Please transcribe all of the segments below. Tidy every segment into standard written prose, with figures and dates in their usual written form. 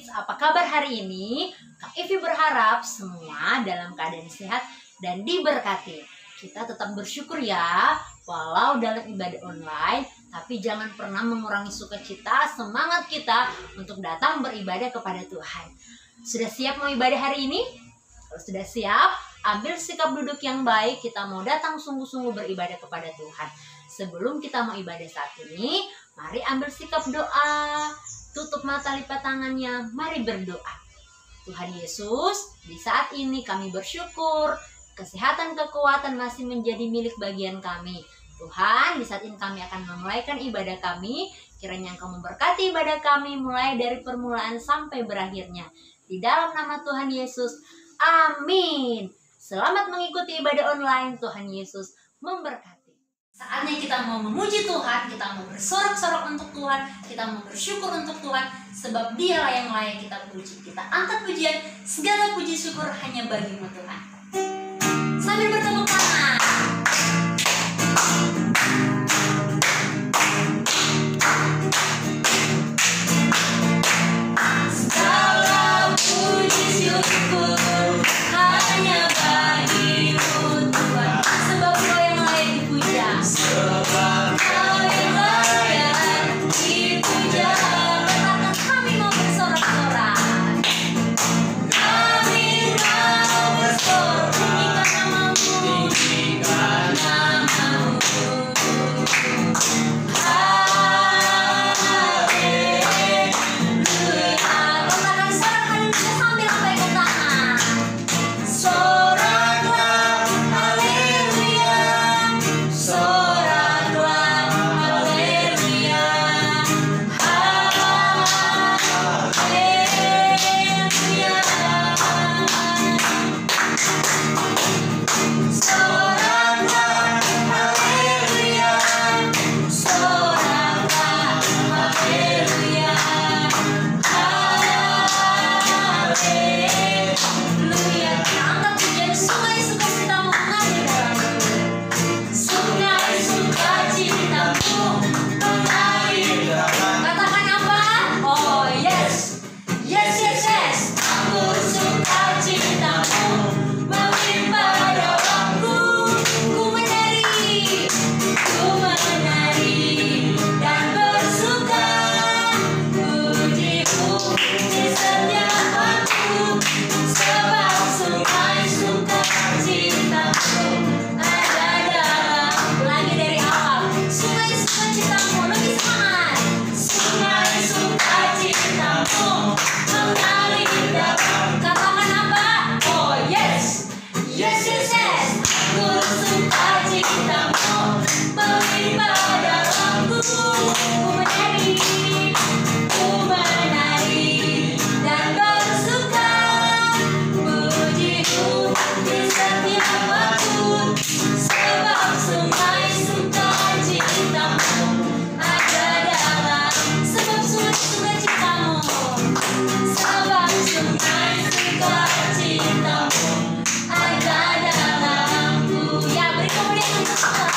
Kids, apa kabar hari ini? Kak Ivi berharap semua dalam keadaan sehat dan diberkati. Kita tetap bersyukur ya, walau dalam ibadah online, tapi jangan pernah mengurangi sukacita, semangat kita untuk datang beribadah kepada Tuhan. Sudah siap mau ibadah hari ini? Kalau sudah siap, ambil sikap duduk yang baik, kita mau datang sungguh-sungguh beribadah kepada Tuhan. Sebelum kita mau ibadah saat ini, mari ambil sikap doa. Tutup mata, lipat tangannya, mari berdoa. Tuhan Yesus, di saat ini kami bersyukur, kesehatan, kekuatan masih menjadi milik bagian kami. Tuhan, di saat ini kami akan memulaikan ibadah kami, kiranya Engkau memberkati ibadah kami mulai dari permulaan sampai berakhirnya. Di dalam nama Tuhan Yesus, amin. Selamat mengikuti ibadah online, Tuhan Yesus memberkati. Saatnya kita mau memuji Tuhan, kita mau bersorak-sorak untuk Tuhan, kita mau bersyukur untuk Tuhan, sebab Dialah yang layak kita puji. Kita angkat pujian, segala puji syukur hanya bagi-Mu Tuhan. Sambil bertepuk tangan. Segala puji syukur hanya bagi-Mu Tuhan, sebab Kau yang layak dipuja. Sebab Kau yang layak dipuja. Katakan kami mau bersorak-sorak. Kami mau bersorak, tinggikan nama-Mu. Haleluya. Katakan sorak haleluya sambil angkat tangan. Soraklah haleluya, soraklah haleluya, haleluya. Soraklah haleluya, soraklah haleluya, haleluya. Angkat pujian sungai sukacitamu mengalir dalamku. Sungai sukacitamu mengalir. Katakan apa? Oh yes, yes, yes, yes. Aku sukacitamu melimpah dalamku. Ku menari dan bersuka. Puji-Mu di setiap waktu, sebab sungai sukacitamu ada dalam. Lagi dari awal. Sungai sukacitamu, lebih semangat. Sungai sukacitamu mengalir dalam. Katakan apa? Oh yes, yes, yes, yes. Aku sukacitamu melimpah dalamku. Ku menari dan bersuka. Puji-Mu di setiap waktu, sebab sungai sukacitamu ada dalam. Sebab sungai sukacitamu, sebab sungai sukacitamu ada dalamku. Ya, beri kemuliaan untuk Tuhan.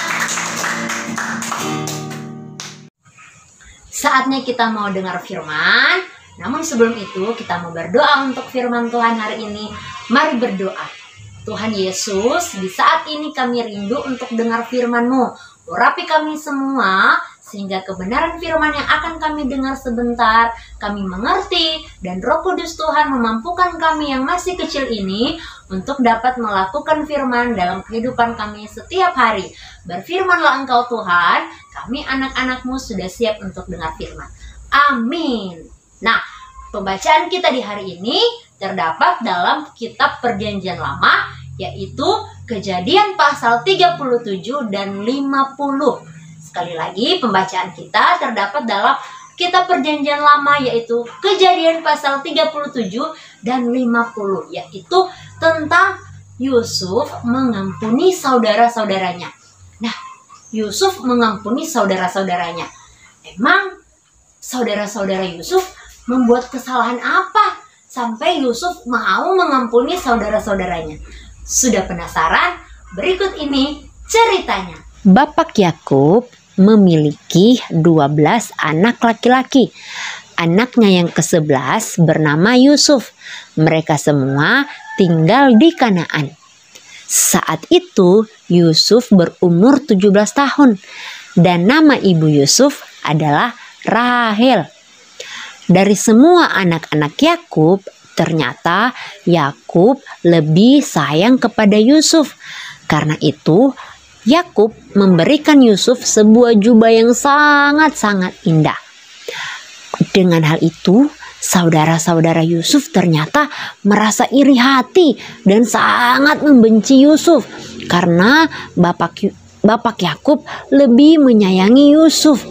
Saatnya kita mau dengar firman. Namun sebelum itu kita mau berdoa untuk firman Tuhan hari ini. Mari berdoa. Tuhan Yesus, di saat ini kami rindu untuk dengar firman-Mu. Urapi kami semua, sehingga kebenaran firman yang akan kami dengar sebentar, kami mengerti, dan Roh Kudus Tuhan memampukan kami yang masih kecil ini untuk dapat melakukan firman dalam kehidupan kami setiap hari. Berfirmanlah Engkau Tuhan, kami anak-anak-Mu sudah siap untuk dengar firman. Amin. Nah, pembacaan kita di hari ini terdapat dalam kitab Perjanjian Lama, yaitu Kejadian pasal 37 dan 50. Sekali lagi, pembacaan kita terdapat dalam kitab Perjanjian Lama, yaitu Kejadian pasal 37 dan 50, yaitu tentang Yusuf mengampuni saudara-saudaranya. Nah, Yusuf mengampuni saudara-saudaranya. Emang saudara-saudara Yusuf membuat kesalahan apa sampai Yusuf mau mengampuni saudara-saudaranya? Sudah penasaran? Berikut ini ceritanya. Bapak Yakub memiliki 12 anak laki-laki. anaknya yang ke-11 bernama Yusuf. Mereka semua tinggal di Kanaan. Saat itu Yusuf berumur 17 tahun dan nama ibu Yusuf adalah Rahel. Dari semua anak-anak Yakub, ternyata Yakub lebih sayang kepada Yusuf. Karena itu, Yakub memberikan Yusuf sebuah jubah yang sangat-sangat indah. Dengan hal itu, saudara-saudara Yusuf ternyata merasa iri hati dan sangat membenci Yusuf karena Bapak Yakub lebih menyayangi Yusuf.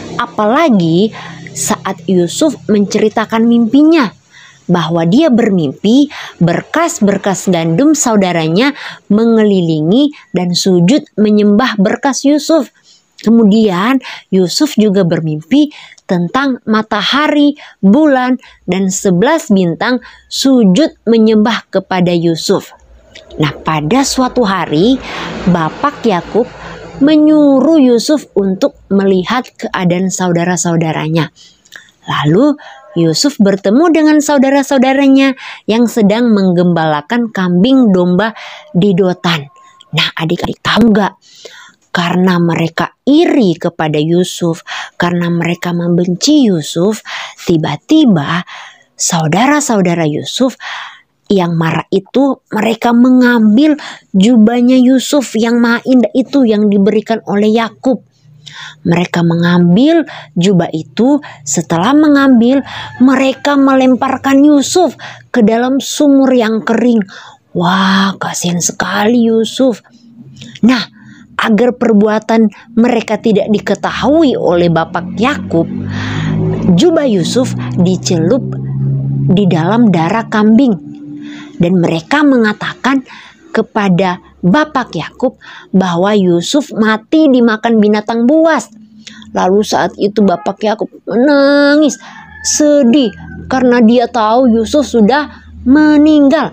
Apalagi saat Yusuf menceritakan mimpinya bahwa dia bermimpi berkas-berkas gandum saudaranya mengelilingi dan sujud menyembah berkas Yusuf. Kemudian Yusuf juga bermimpi tentang matahari, bulan, dan 11 bintang sujud menyembah kepada Yusuf. Nah, pada suatu hari Bapak Yakub menyuruh Yusuf untuk melihat keadaan saudara-saudaranya. Lalu Yusuf bertemu dengan saudara-saudaranya yang sedang menggembalakan kambing domba di Dotan. Nah, adik-adik tahu nggak? Karena mereka iri kepada Yusuf, karena mereka membenci Yusuf, tiba-tiba saudara-saudara Yusuf yang marah itu mereka mengambil jubahnya Yusuf yang maha indah itu yang diberikan oleh Yakub. Mereka mengambil jubah itu, setelah mengambil mereka melemparkan Yusuf ke dalam sumur yang kering. Wah, kasihan sekali Yusuf. Nah, agar perbuatan mereka tidak diketahui oleh Bapak Yakub, jubah Yusuf dicelup di dalam darah kambing. Dan mereka mengatakan kepada Bapak Yakub bahwa Yusuf mati dimakan binatang buas. Lalu saat itu Bapak Yakub menangis sedih karena dia tahu Yusuf sudah meninggal.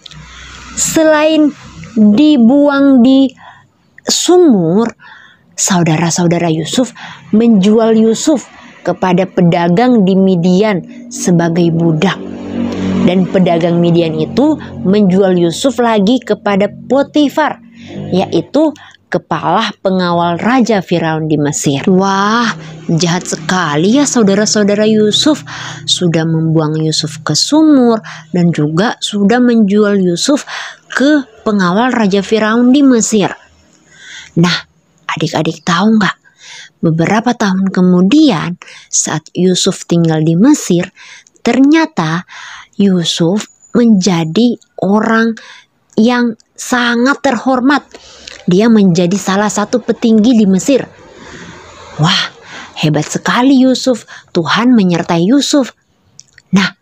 Selain dibuang di sumur, saudara-saudara Yusuf menjual Yusuf kepada pedagang di Midian sebagai budak. Dan pedagang Midian itu menjual Yusuf lagi kepada Potifar, yaitu kepala pengawal Raja Firaun di Mesir. Wah, jahat sekali ya saudara-saudara Yusuf. Sudah membuang Yusuf ke sumur dan juga sudah menjual Yusuf ke pengawal Raja Firaun di Mesir. Nah, adik-adik tahu nggak? Beberapa tahun kemudian saat Yusuf tinggal di Mesir, ternyata Yusuf menjadi orang yang sangat terhormat. Dia menjadi salah satu petinggi di Mesir. Wah, hebat sekali Yusuf. Tuhan menyertai Yusuf. Nah,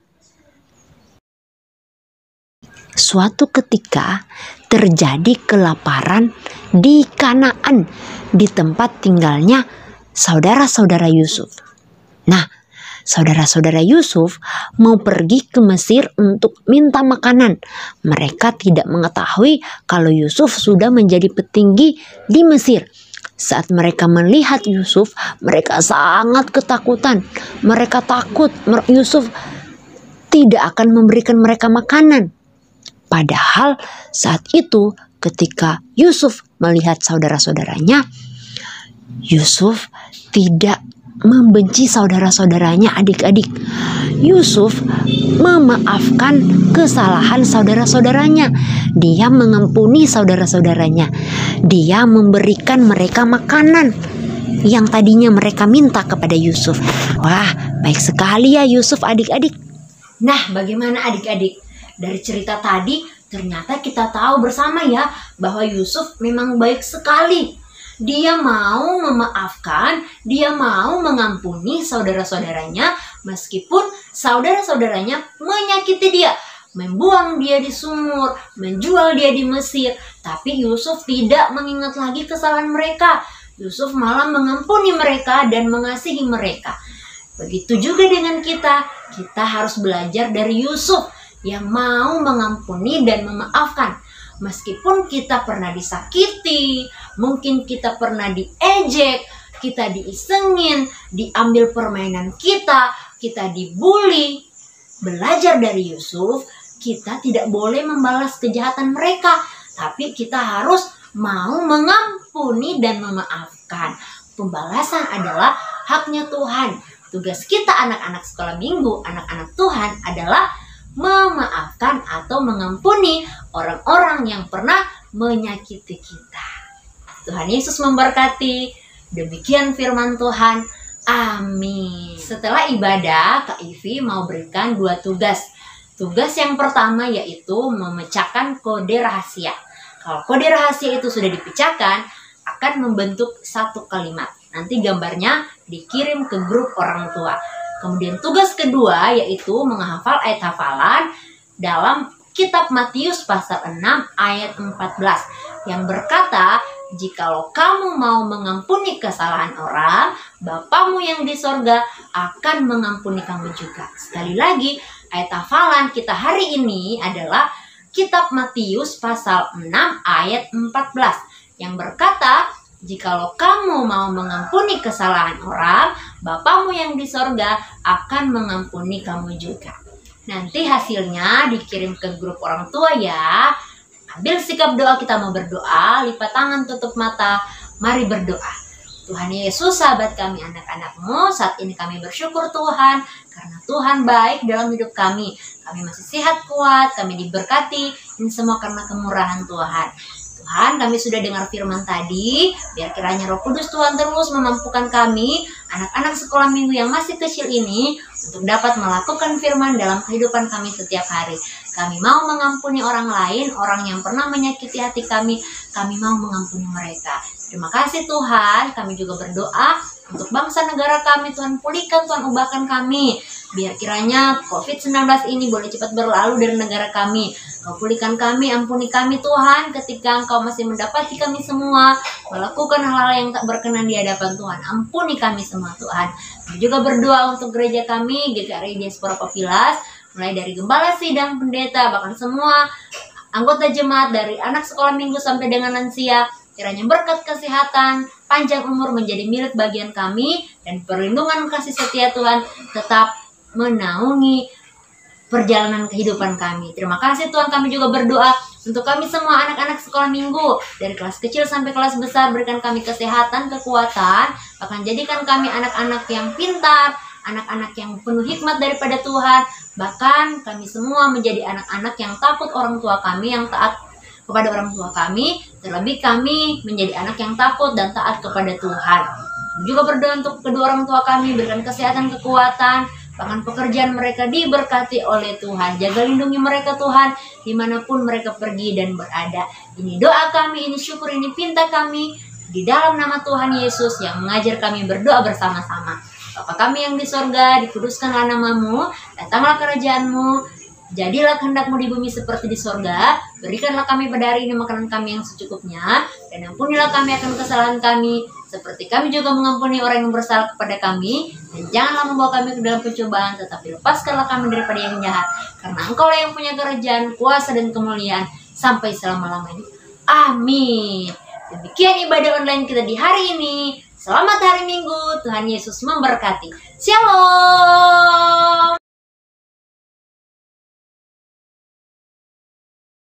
suatu ketika terjadi kelaparan di Kanaan, di tempat tinggalnya saudara-saudara Yusuf. Nah, saudara-saudara Yusuf mau pergi ke Mesir untuk minta makanan. Mereka tidak mengetahui kalau Yusuf sudah menjadi petinggi di Mesir. Saat mereka melihat Yusuf, mereka sangat ketakutan. Mereka takut Yusuf tidak akan memberikan mereka makanan. Padahal saat itu ketika Yusuf melihat saudara-saudaranya, Yusuf tidak membenci saudara-saudaranya, adik-adik. Yusuf memaafkan kesalahan saudara-saudaranya. Dia mengampuni saudara-saudaranya. Dia memberikan mereka makanan yang tadinya mereka minta kepada Yusuf. Wah, baik sekali ya Yusuf, adik-adik. Nah, bagaimana adik-adik? Dari cerita tadi, ternyata kita tahu bersama ya bahwa Yusuf memang baik sekali. Dia mau memaafkan, dia mau mengampuni saudara-saudaranya meskipun saudara-saudaranya menyakiti dia, membuang dia di sumur, menjual dia di Mesir. Tapi Yusuf tidak mengingat lagi kesalahan mereka. Yusuf malah mengampuni mereka dan mengasihi mereka. Begitu juga dengan kita. Kita harus belajar dari Yusuf yang mau mengampuni dan memaafkan. Meskipun kita pernah disakiti, mungkin kita pernah diejek, kita diisengin, diambil permainan kita, kita dibully, belajar dari Yusuf, kita tidak boleh membalas kejahatan mereka, tapi kita harus mau mengampuni dan memaafkan. Pembalasan adalah haknya Tuhan. Tugas kita anak-anak sekolah minggu, anak-anak Tuhan adalah memaafkan atau mengampuni orang-orang yang pernah menyakiti kita. Tuhan Yesus memberkati. Demikian firman Tuhan. Amin. Setelah ibadah, Kak Ivi mau berikan 2 tugas. Tugas yang pertama yaitu memecahkan kode rahasia. Kalau kode rahasia itu sudah dipecahkan, akan membentuk satu kalimat. Nanti gambarnya dikirim ke grup orang tua. Kemudian tugas kedua yaitu menghafal ayat hafalan dalam kitab Matius pasal 6 ayat 14 yang berkata, "Jikalau kamu mau mengampuni kesalahan orang, Bapamu yang di sorga akan mengampuni kamu juga." Sekali lagi, ayat hafalan kita hari ini adalah kitab Matius pasal 6 ayat 14 yang berkata, "Jikalau kamu mau mengampuni kesalahan orang, Bapamu yang di sorga akan mengampuni kamu juga." Nanti hasilnya dikirim ke grup orang tua ya. Ambil sikap doa, kita mau berdoa, lipat tangan, tutup mata, mari berdoa. Tuhan Yesus, sahabat kami, anak-anak-Mu, saat ini kami bersyukur Tuhan, karena Tuhan baik dalam hidup kami. Kami masih sehat kuat, kami diberkati, ini semua karena kemurahan Tuhan. Tuhan, kami sudah dengar firman tadi, biar kiranya Roh Kudus Tuhan terus memampukan kami, anak-anak sekolah minggu yang masih kecil ini, untuk dapat melakukan firman dalam kehidupan kami setiap hari. Kami mau mengampuni orang lain, orang yang pernah menyakiti hati kami mau mengampuni mereka. Terima kasih Tuhan, kami juga berdoa untuk bangsa negara kami, Tuhan pulihkan, Tuhan ubahkan kami. Biar kiranya COVID-19 ini boleh cepat berlalu dari negara kami. Kau pulihkan kami, ampuni kami Tuhan, ketika Engkau masih mendapati kami semua melakukan hal-hal yang tak berkenan di hadapan Tuhan. Ampuni kami semua Tuhan. Kami juga berdoa untuk gereja kami, GKRI Diaspora Papilas, mulai dari gembala, sidang, pendeta, bahkan semua anggota jemaat dari anak sekolah minggu sampai dengan lansia. Kiranya berkat kesehatan, panjang umur menjadi milik bagian kami, dan perlindungan kasih setia Tuhan tetap menaungi perjalanan kehidupan kami. Terima kasih Tuhan, kami juga berdoa untuk kami semua anak-anak sekolah minggu, dari kelas kecil sampai kelas besar, berikan kami kesehatan, kekuatan, bahkan jadikan kami anak-anak yang pintar, anak-anak yang penuh hikmat daripada Tuhan, bahkan kami semua menjadi anak-anak yang takut orang tua kami, yang taat kepada orang tua kami, terlebih kami menjadi anak yang takut dan taat kepada Tuhan. Juga berdoa untuk kedua orang tua kami, berikan kesehatan, kekuatan, bahkan pekerjaan mereka diberkati oleh Tuhan. Jaga lindungi mereka Tuhan, dimanapun mereka pergi dan berada. Ini doa kami, ini syukur, ini pinta kami, di dalam nama Tuhan Yesus yang mengajar kami berdoa bersama-sama. Bapa kami yang di sorga, dikuduskanlah nama-Mu, datanglah kerajaan-Mu, jadilah kehendak-Mu di bumi seperti di sorga. Berikanlah kami pada hari ini makanan kami yang secukupnya, dan ampunilah kami akan kesalahan kami, seperti kami juga mengampuni orang yang bersalah kepada kami. Dan janganlah membawa kami ke dalam pencobaan, tetapi lepaskanlah kami daripada yang jahat. Karena Engkau-Lah yang punya kerajaan, kuasa, dan kemuliaan sampai selama-lamanya. Amin. Demikian ibadah online kita di hari ini. Selamat hari Minggu, Tuhan Yesus memberkati. Shalom.